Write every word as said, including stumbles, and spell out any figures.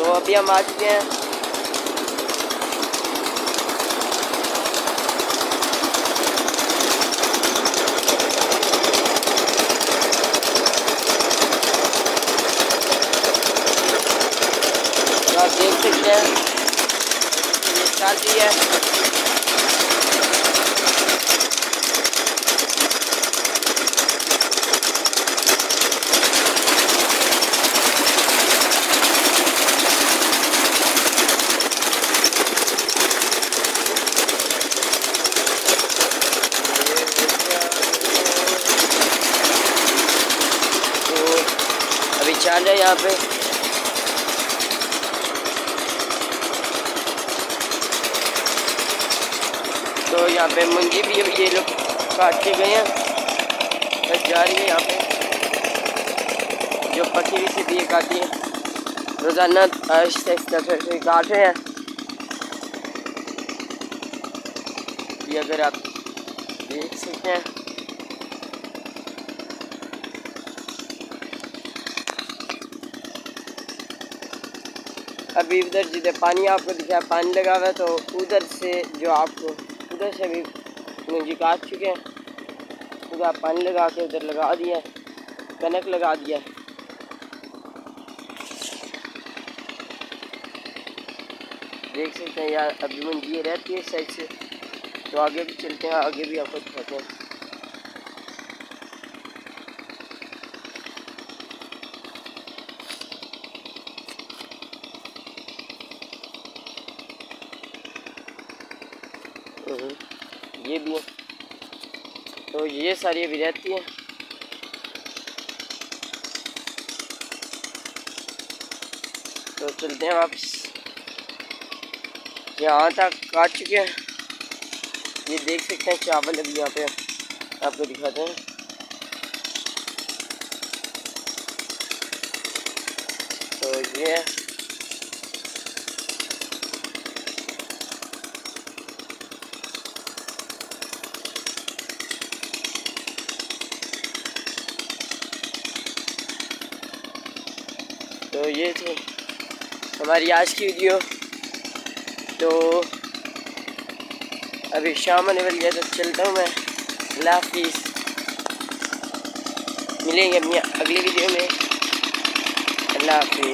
तो अभी हम आ चुके हैं। तो आप देख सकते हैं ये चल रही है। अभी चल रहा है यहाँ पे। तो यहाँ पे मुंजी भी ये लोग काट के गए हैं, बस जा रही है यहाँ पे। जो पकी हुई सी भी काटी है, रोज़ाना आहिस्ता आहिस्ता फिर काट रहे हैं। ये अगर आप देख सकते हैं अभी उधर जिधर पानी आपको दिखा पानी लगा हुआ है, तो उधर से जो आपको उधर से भी मुंजी काट चुके हैं। उधर आप पानी लगा के उधर लगा दिया है, कनक लगा दिया है। देख सकते हैं यार, अभी मुंजी रहती है इस साइड से। तो आगे भी चलते हैं, आगे भी आपको दिखाते हैं। ये भी है, तो ये सारी अभी रहती है। तो चलते हैं वापस, यहाँ तक काट चुके हैं। ये देख सकते हैं चावल अभी यहाँ पे आपको दिखाते हैं। तो ये है, तो ये थी हमारी आज की वीडियो। तो अभी शाम होने वाली है, तो चलता हूँ मैं। अल्लाह हाफिज़, मिलेंगे अपनी अगली वीडियो में। अल्लाह हाफिज़।